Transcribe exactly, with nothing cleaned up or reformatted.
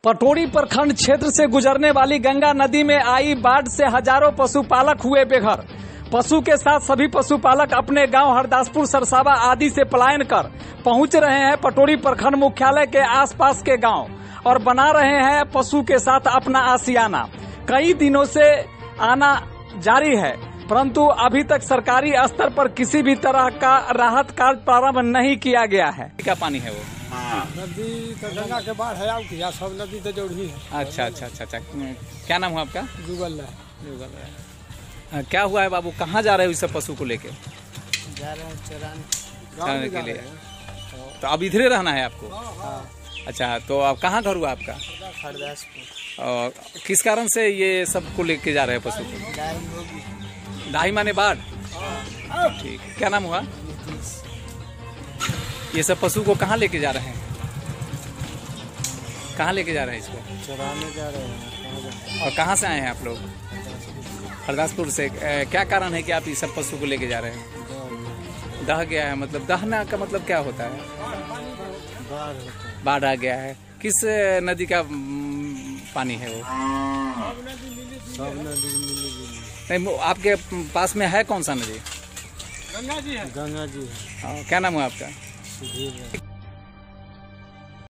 पटोरी प्रखंड क्षेत्र से गुजरने वाली गंगा नदी में आई बाढ़ से हजारों पशुपालक हुए बेघर। पशु के साथ सभी पशुपालक अपने गांव हरदासपुर, सरसावा आदि से पलायन कर पहुंच रहे हैं पटोरी प्रखंड मुख्यालय के आसपास के गांव और बना रहे हैं पशु के साथ अपना आशियाना। कई दिनों से आना जारी है, परंतु अभी तक सरकारी स्तर पर किसी भी तरह का राहत कार्य प्रारंभ नहीं किया गया है। क्या पानी है वो? नदी तो गंगा के बाढ़ है, किया सब नदी तो जोड़ी है। अच्छा अच्छा अच्छा अच्छा क्या नाम हुआ आपका? जुगल है। जुगल है। क्या हुआ है बाबू, कहाँ जा रहे हो इस सब पशु को लेके? जा रहे हैं चराने चराने के लिए। तो अब इधरे रहना है आपको? हाँ। अच्छा, तो अब कहाँ घर हुआ आपका? हरदासपुर। और किस कारण से ये सब को लेके जा रहे हैं पशु को? दाही माने बाढ़। ठीक, क्या नाम हुआ? ये सब पशु को कहाँ लेके जा रहे हैं? कहाँ लेके जा रहे हैं इसको? चराने जा रहे हैं। और कहाँ से आए हैं आप लोग? हरदासपुर से। क्या कारण है कि आप इस सब पशु को लेके जा रहे हैं? दह गया है, मतलब दहना का मतलब क्या होता है? बाढ़ आ गया है। किस नदी का पानी है वो? सब नदी मिली। नहीं, आपके पास में है कौन सा नदी? गंगा जी है। गंगा जी है। क्या नाम है आपका? सुधीर।